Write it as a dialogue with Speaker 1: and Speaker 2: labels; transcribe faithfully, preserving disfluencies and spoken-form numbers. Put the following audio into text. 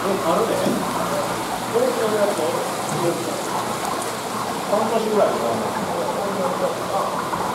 Speaker 1: あるね。これのやつを半年ぐらいかな。